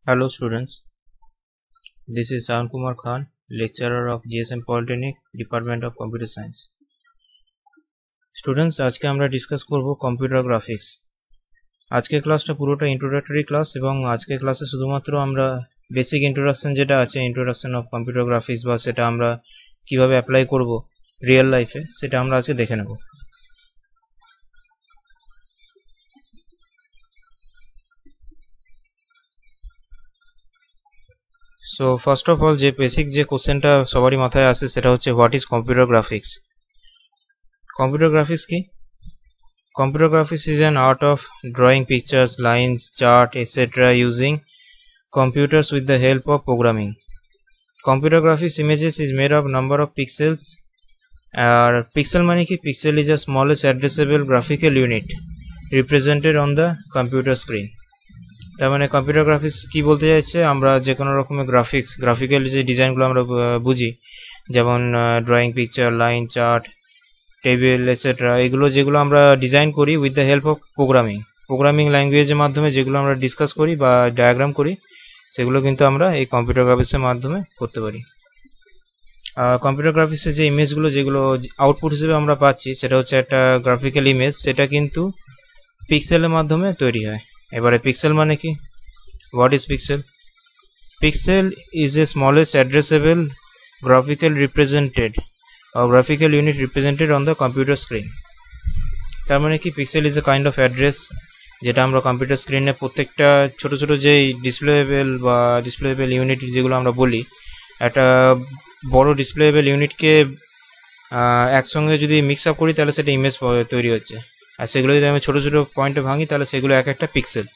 Hello students, this is Shahan Kumar Khan, lecturer of GSM Polytechnic, Department of Computer Science. Students, আজকে আমরা discuss করব computer graphics. আজকে ক্লাসটা পুরোটা introductory class এবং আজকে ক্লাসে শুধুমাত্র আমরা বেসিক ইন্ট্রোডাকশন যেটা আছে ইন্ট্রোডাকশন অফ কম্পিউটার গ্রাফিক্স বা সেটা আমরা কিভাবে অ্যাপ্লাই করব রিয়েল লাইফে সেটা আমরা আজকে দেখে নেব। সো ফার্স্ট অফ অল যে বেসিক যে কোশ্চেনটা সবারই মাথায় আসে সেটা হচ্ছে what is computer graphics. Computer graphics কি? Computer graphics is an art of drawing pictures, lines, chart, etc. using computers with the help of programming. Computer graphics images is made of number of pixels. Pixel মানে কি? Pixel is a smallest addressable graphical unit represented on the computer screen. তার মানে computer graphics কি বলতে চাইছে, আমরা যে কোনো রকমের গ্রাফিক্যাল যে ডিজাইনগুলো আমরা বুঝি, যেমন drawing picture, line, chart, table etcetera, এগুলো যেগুলো আমরা ডিজাইন করি with the help of programming ল্যাঙ্গুয়েজের মাধ্যমে যেগুলো আমরা ডিসকাস করি বা ডায়াগ্রাম করি, সেগুলো কিন্তু আমরা এই কম্পিউটার গ্রাফিক্সের মাধ্যমে করতে পারি। কম্পিউটার গ্রাফিক্সের যে ইমেজগুলো যেগুলো আউটপুট হিসেবে আমরা পাচ্ছি সেটা হচ্ছে একটা গ্রাফিক্যাল ইমেজ, সেটা কিন্তু পিক্সেলের মাধ্যমে তৈরি হয়। এবারে পিক্সেল মানে কি? What is pixel? Pixel is a smallest addressable graphical unit represented on the computer screen. তার মানে কি? Pixel is a kind of address যেটা আমরা কম্পিউটার স্ক্রিনে প্রত্যেকটা ছোট ছোট যেই ডিসপ্লেবেল ইউনিট যেগুলো আমরা বলি, একটা বড় ডিসপ্লেবেল ইউনিটকে একসঙ্গে যদি মিক্স আপ করি তাহলে সেটা ইমেজ তৈরি হচ্ছে, আর সেগুলো যদি আমি ছোট ছোট পয়েন্টে ভাঙি তাহলে সেগুলো এক একটা পিক্সেল।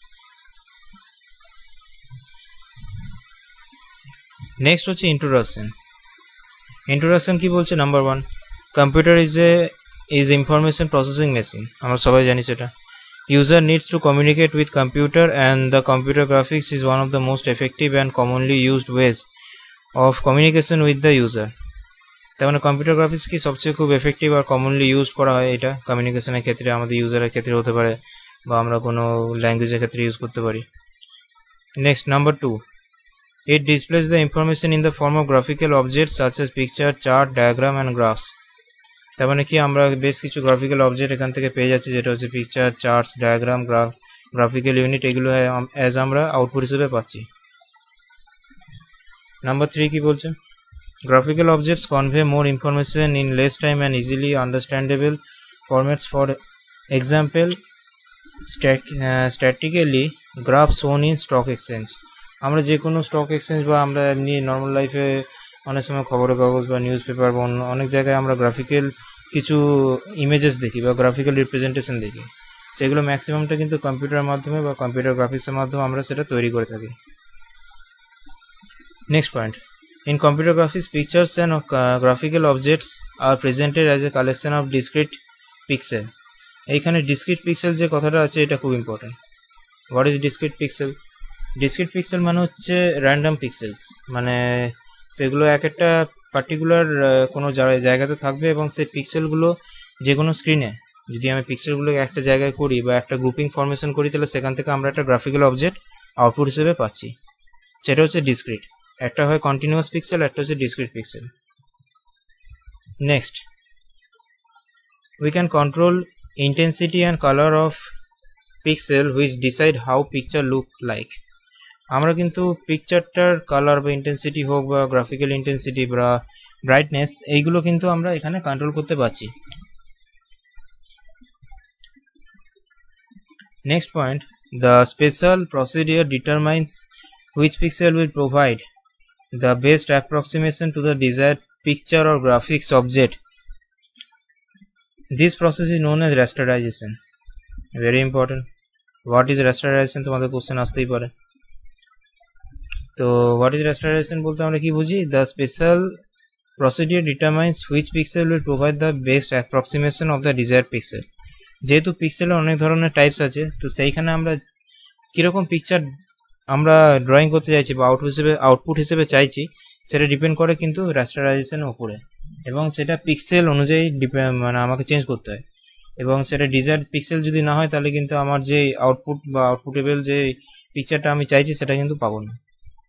নেক্সট হচ্ছে ইন্ট্রোডাকশন কি বলছে? Number 1, computer is information processing machine. আমরা সবাই জানি সেটা। User needs to communicate with computer and the computer graphics is one of the most effective and commonly used ways of communication with the user. তার মানে computer graphics কি সবচেয়ে খুব effective আর commonly use করা হয় এটা কমিউনিকেশনের ক্ষেত্রে, আমাদের ইউজারের ক্ষেত্রে হতে পারে বা আমরা কোনো ল্যাঙ্গুয়েজের ক্ষেত্রে ইউজ করতে পারি। Next, number 2, it displays the information in the form of graphical objects such as picture, chart, diagram and graphs. তার মানে কি? আমরা বেশ কিছু গ্রাফিক্যাল অবজেক্ট এখান থেকে পেয়ে যাচ্ছি, যেটা হচ্ছে picture, charts, diagram, graphical unit, এগুলো অ্যাজ আমরা আউটপুট হিসেবে পাচ্ছি। নাম্বার 3 কি বলছে? Graphical objects convey more information in less time and easily understandable formats. For example, statically graph shown in stock exchange. আমরা যে কোনো স্টক এক্সচেঞ্জ বা আমরা এমনি নর্মাল লাইফে অনেক সময় খবরের কাগজ বা নিউজ পেপার বা অনেক জায়গায় আমরা গ্রাফিক্যাল কিছু ইমেজেস দেখি বা গ্রাফিক্যাল রিপ্রেজেন্টেশন দেখি, সেগুলো ম্যাক্সিমামটা কিন্তু কম্পিউটারের মাধ্যমে বা কম্পিউটার গ্রাফিক্সের মাধ্যমে আমরা সেটা তৈরি করে থাকি। Next point, in computer graphics, pictures and graphical objects are presented as a collection of discrete pixel. এইখানে discrete pixel যে কথাটা আছে এটা খুব important. what is discrete pixel? discrete pixel মানে হচ্ছে random pixels, মানে সেগুলো এক একটা পার্টিকুলার কোনো জায়গাতে থাকবে এবং সেই পিক্সেলগুলো যে কোনো স্ক্রিনে যদি আমি পিক্সেলগুলোকে একটা জায়গায় করি বা একটা গ্রুপিং ফরমেশন করি তাহলে সেখান থেকে আমরা একটা গ্রাফিক্যাল অবজেক্ট আউটপুট হিসেবে পাচ্ছি, সেটা হচ্ছে ডিসক্রিট। একটা হয় কন্টিনিউয়াস পিক্সেল, একটা হচ্ছে discrete pixel. Next, we can control intensity and color of pixel which decide how picture look like. আমরা কিন্তু পিকচারটার কালার বা ইন্টেন্সিটি হোক বা গ্রাফিক্যাল ইন্টেন্সিটি বা ব্রাইটনেস, এইগুলো কিন্তু আমরা এখানে কন্ট্রোল করতে পারছি। Next point, the special procedure determines which pixel will provide the best approximation to the desired picture or graphics object. This process is known as rasterization. Very important. What is rasterization? তোমাদের question আসতেই পারে। তো what is rasterization বলতে আমরা কি বুঝি? The special procedure determines which pixel will provide the best approximation of the desired pixel. যেহেতু পিক্সেলের অনেক ধরনের টাইপস আছে, তো সেইখানে আমরা কিরকম পিকচার আমরা ড্রয়িং করতে চাইছি বা আউটপুট হিসেবে চাইছি সেটা ডিপেন্ড করে কিন্তু রাস্টারাইজেশনের উপরে, এবং সেটা পিক্সেল অনুযায়ী মানে আমাকে চেঞ্জ করতে হয়। এবং সেটা ডিজায়ার্ড পিক্সেল যদি না হয় তাহলে কিন্তু আমার যে আউটপুট বা আউটপুটেবল যে পিকচারটা আমি চাইছি সেটা কিন্তু পাবো না।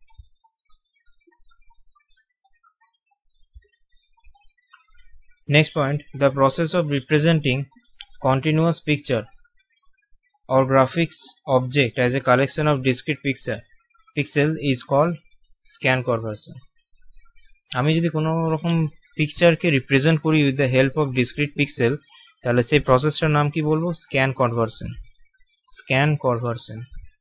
Next point, the process of representing continuous picture or graphics object as a collection of discrete pixel is called scan conversion. আমি যদি কোনো রকম পিকচারকে রিপ্রেজেন্ট করি with the help of discrete pixel তাহলে সেই প্রসেসটার নাম কি বলবো? Scan conversion. Scan conversion.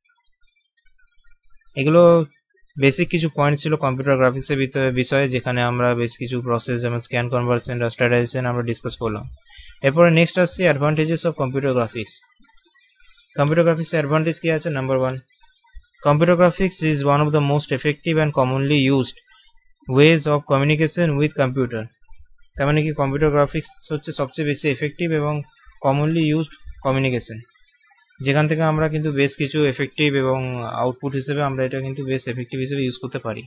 এগুলো বেসিক কিছু পয়েন্ট ছিল কম্পিউটার গ্রাফিক্সের বিষয়ে, যেখানে আমরা বেশ কিছু প্রসেস যেমন স্ক্যান কনভার্সন, রাস্টারাইজেশন আমরা ডিসকাস করলাম। এরপরে নেক্সট আসছে advantages of computer graphics. Computer গ্রাফিক্সের অ্যাডভান্টেজ কি আছে? Number 1, computer graphics is one of the most effective and commonly used ways of communication with computer. তার মানে কি কম্পিউটার গ্রাফিক্স হচ্ছে সবচেয়ে বেশি এফেক্টিভ এবং কমনলি ইউজড কমিউনিকেশন, যেখান থেকে আমরা কিন্তু বেশ কিছু এফেক্টিভ এবং আউটপুট হিসেবে আমরা এটা কিন্তু বেশ এফেক্টিভ হিসেবে ইউজ করতে পারি।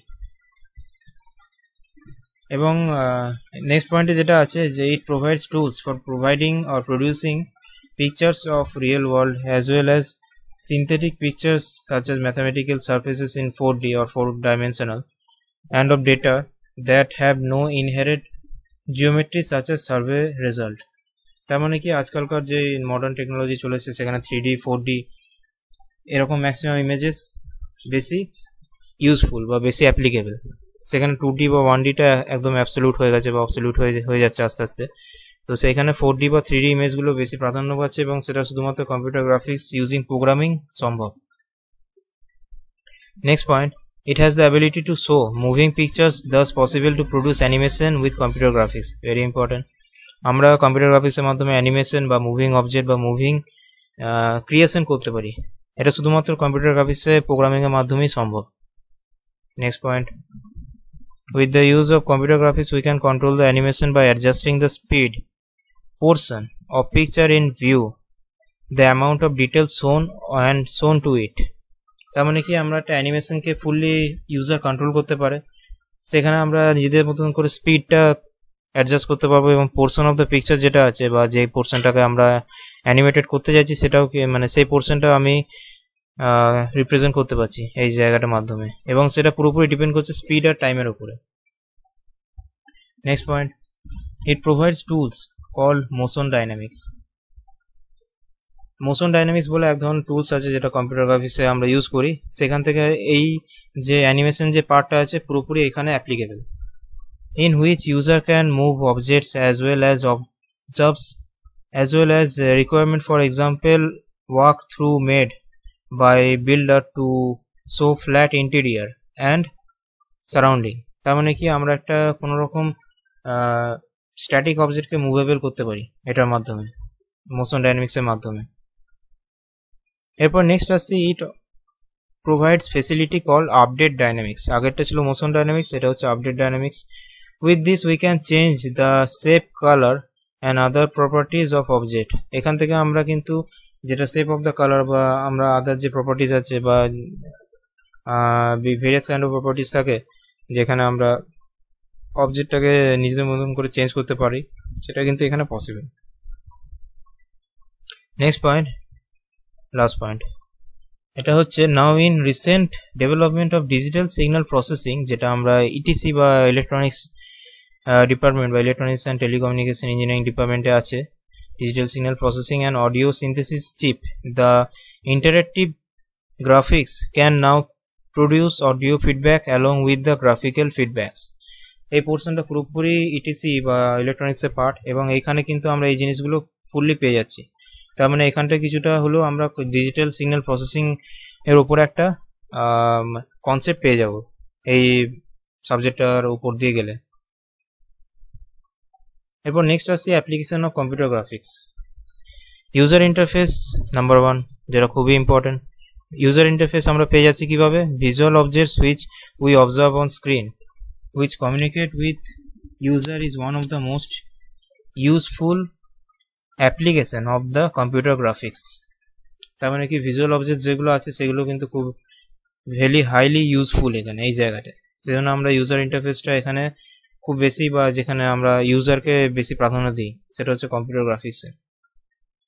এবং নেক্সট পয়েন্টে যেটা আছে যে it provides tools for providing or producing pictures of real world as well as synthetic pictures such as mathematical surfaces in 4D or 4-dimensional and of data that have no inherent geometry such as survey result. তার মানে কি আজকালকার যে modern technology চলেছে সেখানে 3D 4D এরকম maximum images বেশি useful বা বেশি অ্যাপ্লিকেবল, সেখানে 2D বা 1Dটা একদম অ্যাবসলিউট হয়ে গেছে বা অবসলিউট হয়ে যাচ্ছে আস্তে আস্তে। তো সেখানে 4D বা 3D ইমেজগুলো বেশি প্রাধান্য পাচ্ছে এবং সেটা শুধুমাত্র কম্পিউটার গ্রাফিক্স ইউজিং প্রোগ্রামিং সম্ভব। Next point, it has the ability to show moving pictures, thus possible to produce animation with computer graphics. Very important. আমরা কম্পিউটার গ্রাফিক্সের মাধ্যমে অ্যানিমেশন বা মুভিং অবজেক্ট বা মুভিং ক্রিয়েশন করতে পারি, এটা শুধুমাত্র কম্পিউটার গ্রাফিক্সে প্রোগ্রামিং এর মাধ্যমেই সম্ভব। Next point, with the use of computer graphics we can control the animation by adjusting the speed, portion of picture in view, the amount of detail shown to it. তার মানে কি আমরা একটা অ্যানিমেশনকে fully user control করতে পারে, সেখানে আমরা নিজেদের মতন করে স্পিডটা অ্যাডজাস্ট করতে পারবো এবং পোর্শন অফ দ্য পিকচার যেটা আছে বা যে পোর্শনটাকে আমরা অ্যানিমেটেড করতে চাইছি সেটাও মানে সেই পোর্শনটা আমি রিপ্রেজেন্ট করতে পারছি এই জায়গাটার মাধ্যমে, এবং সেটা পুরোপুরি ডিপেন্ড করছে স্পিড আর টাইমের উপরে। Next point, it provides tools called motion dynamics. Motion dynamics বলে এক ধরনের টুলস আছে যেটা কম্পিউটার গ্রাফিক্সে আমরা ইউজ করি, সেখান থেকে এই যে অ্যানিমেশন যে পার্টটা আছে পুরোপুরি এখানে applicable, in which user can move objects as well as objects as well as requirement, for example walk through made by builder to show flat interior and surrounding. তার মানে কি আমরা একটা কোনো রকম স্ট্যাটিক অবজেক্টকে মুভেবল করতে পারি এটার মাধ্যমে, মোশন ডাইনামিক্সের মাধ্যমে। এরপর নেক্সট আসছে it provides facility call update dynamics. আগেরটা ছিল মোশন ডাইনামিক্স, এটা হচ্ছে update dynamics. With this we can change the shape, color and other properties of object. এখান থেকে আমরা কিন্তু যেটা শেপ অফ দ্য কালার বা আমরা আদার যে প্রপার্টিজ আছে বা ভেরিয়াস কাইন্ড অফ প্রপার্টিজ থাকে যেখানে আমরা অবজেক্টটাকে নিজেদের মতন করে চেঞ্জ করতে পারি, সেটা কিন্তু এখানে possible. Next point, last point, এটা হচ্ছে now in recent development of digital signal processing, যেটা আমরা ইটিসি বা ইলেকট্রনিক্স ডিপার্টমেন্ট বা ইলেকট্রনিক্স অ্যান্ড টেলিকমিউনিকেশন ইঞ্জিনিয়ারিং ডিপার্টমেন্টে আছে, digital signal processing and audio synthesis chip, the interactive graphics can now produce audio feedback along with the graphical feedbacks. এই পোর্শনটা পুরোপুরি etc বা ইলেকট্রনিক্সের পার্ট এবং এইখানে কিন্তু আমরা এই জিনিসগুলো ফুললি পেয়ে যাচ্ছি। তার মানে এখানটা কিছুটা হলেও আমরা ডিজিটাল সিগন্যাল প্রসেসিং এর উপর একটা কনসেপ্ট পেয়ে যাব এই সাবজেক্টটার উপর দিয়ে গেলে। এরপর নেক্সট আসছে application of computer graphics. User interface number 1, যেটা খুবই ইম্পর্টেন্ট। ইউজার ইন্টারফেস আমরা পেয়ে যাচ্ছি কিভাবে? Visual objects which we observe on screen which communicate with user is one of the most useful application of the computer graphics. তার মানে কি visual object যেগুলো আছে সেগুলো কিন্তু খুব ভেরি হাইলি ইউজফুল এখানে এই জায়গাতে, সেজন্য আমরা ইউজার ইন্টারফেসটা এখানে খুব বেশি বা যেখানে আমরা ইউজারকে বেশি প্রাধান্য দিই সেটা হচ্ছে কম্পিউটার গ্রাফিক্সে।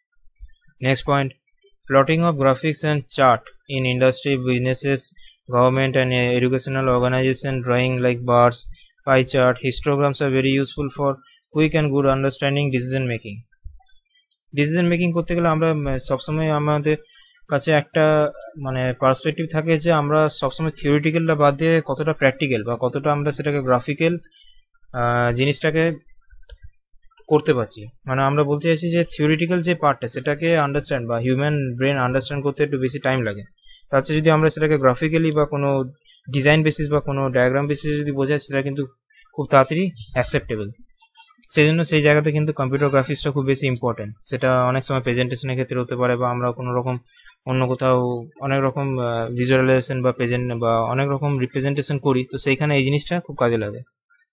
Next point, plotting of graphics and chart in industry, businesses, government and educational organization. Drawing like bars, pie chart, histograms are very useful for quick and good understanding decision making. Decision making করতে গেলে আমরা সবসময় আমাদের কাছে একটা মানে perspective থাকে যে আমরা সবসময় থিওরিটিক্যালটা বাদ দিয়ে কতটা প্র্যাকটিক্যাল বা কতটা আমরা সেটাকে গ্রাফিক্যাল জিনিসটাকে করতে পারছি। মানে আমরা বলতে চাইছি যে থিওরিটিক্যাল যে পার্টটা সেটাকে আন্ডারস্ট্যান্ড বা হিউম্যান ব্রেন আন্ডারস্ট্যান্ড করতে একটু বেশি টাইম লাগে। তার চেয়ে যদি আমরা সেটাকে গ্রাফিক্যালি বা কোনো ডিজাইন বেসিস বা কোনো ডায়াগ্রাম বেসিস যদি বোঝাই সেটা কিন্তু খুব তাড়াতাড়ি অ্যাকসেপ্টেবল। সেই জন্য সেই জায়গাতে কিন্তু কম্পিউটার গ্রাফিক্সটা খুব বেশি ইম্পর্টেন্ট। সেটা অনেক সময় প্রেজেন্টেশনের ক্ষেত্রে হতে পারে বা আমরা কোনো রকম অন্য কোথাও অনেক রকম ভিজুয়ালাইজেশন বা প্রেজেন্ট বা অনেক রকম রিপ্রেজেন্টেশন করি, তো সেইখানে এই জিনিসটা খুব কাজে লাগে।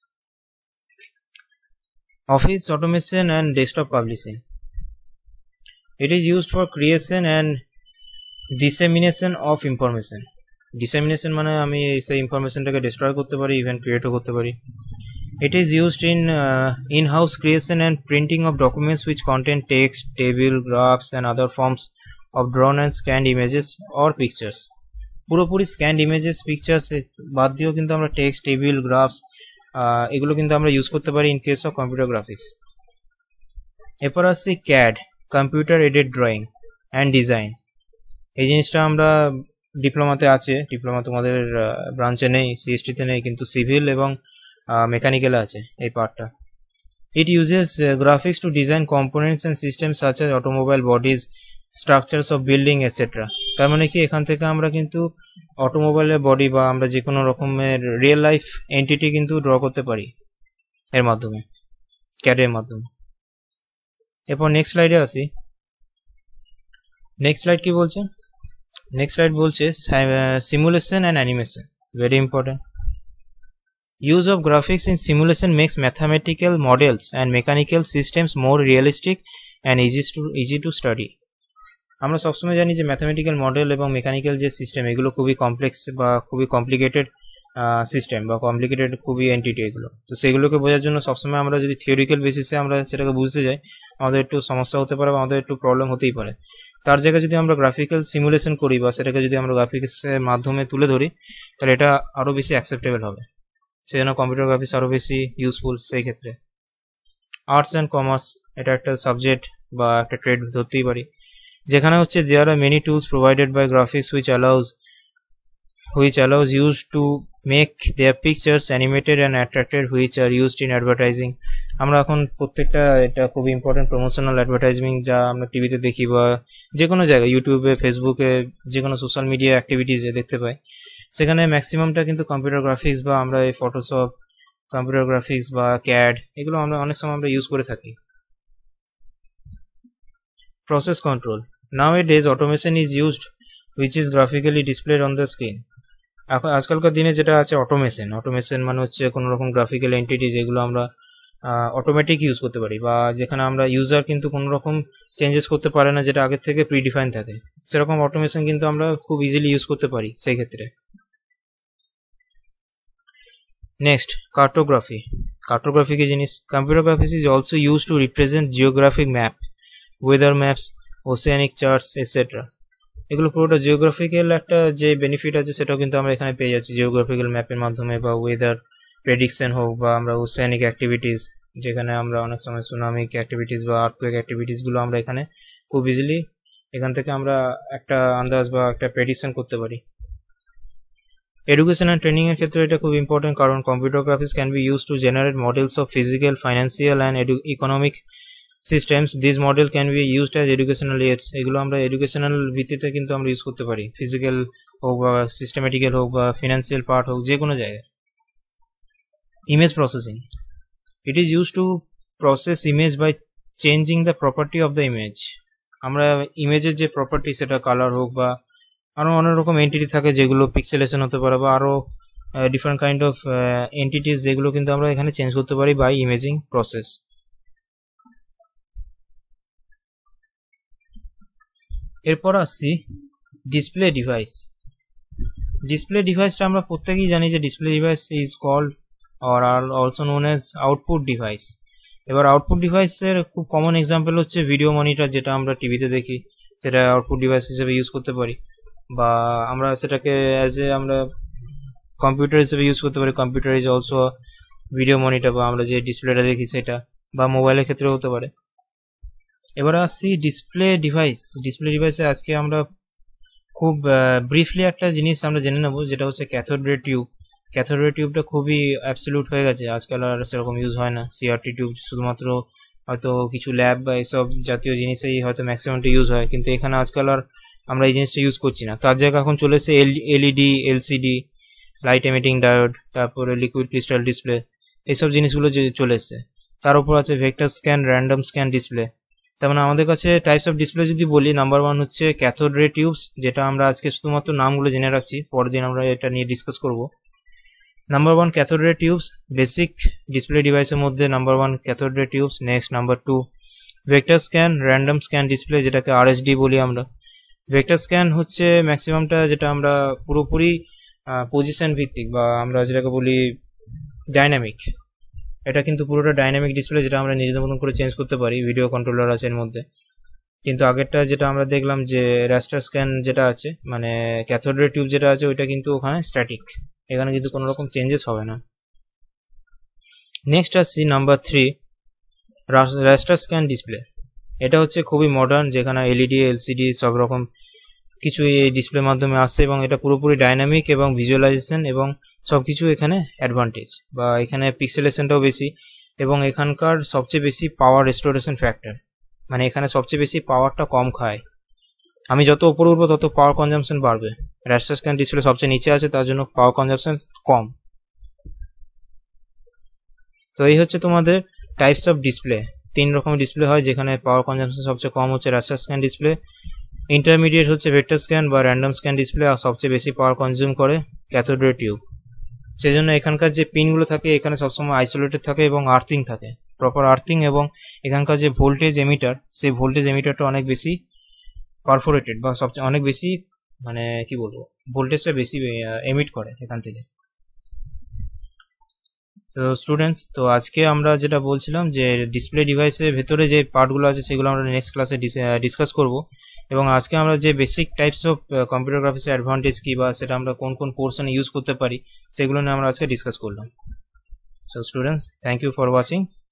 Office automation and desktop publishing. It is used for creation and dissemination of information. Dissemination মানে আমি সেই ইনফরমেশনটাকে ডিস্ট্রয় করতে পারি, ইভেন ক্রিয়েটও করতে পারি। It is used in in-house creation and printing of documents which contain text, table, graphs and other forms of drawn and scanned images or pictures. পুরোপুরি scanned images, pictures বাদ দিয়েও কিন্তু আমরা টেক্সট, টেবিল, গ্রাফস এগুলো কিন্তু আমরা use করতে পারি in case of computer graphics. এরপর আসছি CAD, computer aided drawing and design. এই জিনিসটা আমরা ডিপ্লোমাতে আছে, ডিপ্লোমা তোমাদের ব্রাঞ্চে নেই, সিএসটিতে নেই, কিন্তু সিভিল এবং মেকানিক্যালে আছে এই পার্টটা। It uses graphics to design components and system such as automobile bodies, structures of building etcetera. তার মানে কি এখান থেকে আমরা কিন্তু অটোমোবাইলের বডি বা আমরা যে কোনো রকমের রিয়েল লাইফ এন্টিটি কিন্তু ড্র করতে পারি এর মাধ্যমে, ক্যাডের মাধ্যমে। এরপর নেক্সট স্লাইডে আসি। নেক্সট স্লাইড কি বলছে? নেক্সট স্লাইড বলছে simulation and animation, very important. Use of graphics in simulation makes mathematical models and mechanical systems more realistic and easy to study. আমরা সবসময় জানি যে ম্যাথমেটিক্যাল মডেল এবং মেকানিক্যাল যে সিস্টেম এগুলো খুবই কমপ্লেক্স বা খুবই কমপ্লিকেটেড সিস্টেম বা কমপ্লিকেটেড খুবই এন্টিটি এগুলো। তো সেগুলোকে বোঝার জন্য সবসময় আমরা যদি থিওরিক্যাল বেসিসে আমরা সেটাকে বুঝতে যাই আমাদের একটু সমস্যা হতে পারে বা আমাদের একটু প্রবলেম হতেই পারে। তার জায়গায় যদি আমরা গ্রাফিক্যাল সিমুলেশন করি বা সেটাকে যদি আমরা গ্রাফিক্সের মাধ্যমে তুলে ধরি তাহলে এটা আরও বেশি অ্যাকসেপ্টেবল হবে। সেই জন্য কম্পিউটার গ্রাফিক্স আরও বেশি ইউজফুল সেই ক্ষেত্রে। আর্টস অ্যান্ড কমার্স, এটা একটা সাবজেক্ট বা একটা ট্রেড ধরতেই পারি, যেখানে হচ্ছে there are many tools provided by graphics which allows used to make their pictures animated and attractive which are used in advertising. আমরা এখন প্রত্যেকটা এটা খুব ইম্পর্টেন্ট প্রমোশনাল অ্যাডভার্টাইজিং যা আমরা টিভিতে দেখি বা যে কোনো জায়গায় ইউটিউবে, ফেসবুকে, যে কোনো সোশ্যাল মিডিয়া অ্যাক্টিভিটিসে দেখতে পাই, সেখানে ম্যাক্সিমামটা কিন্তু কম্পিউটার গ্রাফিক্স বা আমরা এই ফটোশপ, কম্পিউটার গ্রাফিক্স বা ক্যাড এগুলো আমরা অনেক সময় আমরা ইউজ করে থাকি। Process control, nowadays automation is used which is graphically displayed on the screen. এখন আজকালকার দিনে যেটা আছে অটোমেশন মানে হচ্ছে কোনো রকম গ্রাফিক্যাল এন্টিটি যেগুলো আমরা অটোমেটিক ইউজ করতে পারি বা যেখানে আমরা ইউজার কিন্তু কোনো রকম চেঞ্জেস করতে পারে না, যেটা আগের থেকে প্রিডিফাইন থাকে, সেরকম অটোমেশন কিন্তু আমরা খুব ইজিলি ইউজ করতে পারি সেই ক্ষেত্রে। নেক্সট কার্টোগ্রাফি কি জিনিস? Computer graphics is also use to represent geographic map, weather maps, oceanic charts etcetera. এগুলো পুরোটা জিওগ্রাফিক্যাল একটা যে বেনিফিট আছে সেটাও কিন্তু আমরা এখানে পেয়ে যাচ্ছি জিওগ্রাফিক্যাল ম্যাপের মাধ্যমে, বা ওয়েদার প্রেডিকশন হোক বা আমরা ওসিয়ানিক অ্যাক্টিভিটিস, যেখানে আমরা অনেক সময় সুনামিক অ্যাক্টিভিটিস বা আর্থকুয়েক অ্যাক্টিভিটিসগুলো আমরা এখানে খুব ইজিলি এখান থেকে আমরা একটা আন্দাজ বা একটা প্রেডিকশন করতে পারি। এডুকেশন অ্যান্ড ট্রেনিং এর ক্ষেত্রে এটা খুব ইম্পর্টেন্ট, কারণ computer graphics can be use to generate models of physical, financial and economic systems. These model can be used as educational aids. এগুলো আমরা এডুকেশনাল ভিত্তিতে কিন্তু আমরা ইউজ করতে পারি, ফিজিক্যাল হোক বা সিস্টেমেটিক্যাল হোক বা ফিনান্সিয়াল পার্ট হোক, যে কোনো জায়গায়। Image processing, it is use to process image by changing the property of the image. আমরা ইমেজের যে প্রপার্টি সেটা কালার হোক বা আরও অনেক রকম এন্টিটি থাকে যেগুলো পিক্সেলেশন হতে পারে বা আরও ডিফারেন্ট কাইন্ড অফ এন্টিটিস, যেগুলো কিন্তু আমরা এখানে চেঞ্জ করতে পারি বাই ইমেজিং প্রসেস। এরপর আসছি ডিসপ্লে ডিভাইসটা আমরা প্রত্যেকেই জানি যে display device is called or are also known as output device. এবার আউটপুট ডিভাইসের খুব কমন এক্সাম্পল হচ্ছে ভিডিও মনিটর, যেটা আমরা টিভিতে দেখি, সেটা আউটপুট ডিভাইস হিসেবে ইউজ করতে পারি, বা আমরা সেটাকে অ্যাজ এ আমরা কম্পিউটার হিসেবে ইউজ করতে পারি। Computer is also video monitor, বা আমরা যে ডিসপ্লেটা দেখি সেটা, বা মোবাইলের ক্ষেত্রেও হতে পারে। এবারে আসছি ডিসপ্লে ডিভাইস। ডিসপ্লে ডিভাইসে আজকে আমরা খুব ব্রিফলি একটা জিনিস আমরা জেনে নেব, যেটা হচ্ছে cathode ray tube. Cathode ray টিউবটা খুবই অ্যাবসলিউট হয়ে গেছে, আজকাল আর সেরকম ইউজ হয় না। সিআরটি টিউব শুধুমাত্র হয়তো কিছু ল্যাব বা এসব জাতীয় জিনিসেই হয়তো ম্যাক্সিমামটা ইউজ হয়, কিন্তু এখানে আজকাল আর আমরা এই জিনিসটা ইউজ করছি না। তার জায়গায় এখন চলে এসেছে LED, LCD, light emitting diode, তারপরে লিকুইড ক্রিস্টাল ডিসপ্লে, এইসব জিনিসগুলো যে চলে এসছে। তার উপর আছে vector scan, random scan display. তার মানে আমাদের কাছে টাইপস অফ ডিসপ্লে যদি বলি, নাম্বার 1 হচ্ছে ক্যাথোড রে টিউবস, যেটা আমরা আজকে শুধুমাত্র নামগুলো জেনে রাখছি, পরের দিন আমরা এটা নিয়ে ডিসকাস করব। Number 1 cathode ray tubes, basic display ডিভাইসের মধ্যে number 1 cathode ray tubes. Next number 2 vector scan, random scan display, যেটাকে আরএসডি বলি আমরা। ভেক্টর স্ক্যান হচ্ছে ম্যাক্সিমামটা যেটা আমরা পুরোপুরি পজিশন ভিত্তিক, বা আমরা যেটাকে বলি ডাইনামিক। এটা কিন্তু পুরোটা ডাইনামিক ডিসপ্লে, যেটা আমরা নিজেদের মতন করে চেঞ্জ করতে পারি, ভিডিও কন্ট্রোলার আছে এর মধ্যে। কিন্তু আগেরটা যেটা আমরা দেখলাম যে রাস্টার স্ক্যান যেটা আছে, মানে ক্যাথোড রে টিউব যেটা আছে, ওইটা কিন্তু ওখানে স্ট্যাটিক, এখানে কিন্তু কোনো রকম চেঞ্জেস হবে না। নেক্সট আসছি নাম্বার 3 রাস্টার স্ক্যান ডিসপ্লে। এটা হচ্ছে খুবই মডার্ন, যেখানে এলইডি, এলসিডি সব রকম কিছু এই ডিসপ্লের মাধ্যমে আসছে, এবং এটা পুরোপুরি ডাইনামিক এবং ভিজুয়ালাইজেশন এবং সবকিছু এখানে অ্যাডভান্টেজ, বা এখানে পিক্সেলেশনটাও বেশি, এবং এখানকার সবচেয়ে বেশি পাওয়ার রেস্টোরেশন ফ্যাক্টর, মানে এখানে সবচেয়ে বেশি পাওয়ারটা কম খায়। আমি যত উপরে উঠবো তত পাওয়ার কনজাম্পশন বাড়বে। রাস্টার স্ক্যান ডিসপ্লে সবচেয়ে নিচে আছে, তার জন্য পাওয়ার কনজাম্পশন কম। তো এই হচ্ছে তোমাদের টাইপস অফ ডিসপ্লে। 3 রকমের ডিসপ্লে হয়, যেখানে পাওয়ার কনজাম্পশন সবচেয়ে কম হচ্ছে রাস্টার স্ক্যান ডিসপ্লে, ইন্টারমিডিয়েট হচ্ছে ভেক্টর স্ক্যান বা র্যান্ডম স্ক্যান ডিসপ্লে, আর সবচেয়ে বেশি পাওয়ার কনজিউম করে ক্যাথোড রে টিউব। সেজন্য এখানকার যে পিনগুলো থাকে এখানে সবসময় আইসোলেটেড থাকে এবং আর্থিং থাকে, প্রপার আর্থিং, এবং এখানকার যে ভোল্টেজ এমিটার, সেই ভোল্টেজ এমিটারটা অনেক বেশি পারফোরেটেড, বা সবচেয়ে অনেক বেশি, মানে কি বলবো, ভোল্টেজটা বেশি এমিট করে এখান থেকে। তো স্টুডেন্টস, তো আজকে আমরা যেটা বলছিলাম যে ডিসপ্লে ডিভাইসের ভেতরে যে পার্টগুলো আছে সেগুলো আমরা নেক্সট ক্লাসে ডিসকাস করব, এবং আজকে আমরা যে বেসিক টাইপস অফ কম্পিউটার গ্রাফিক্সের অ্যাডভান্টেজ কি, বা সেটা আমরা কোন কোন পোর্শনে ইউজ করতে পারি, সেগুলো নিয়ে আমরা আজকে ডিসকাস করলাম। So students, thank you for watching.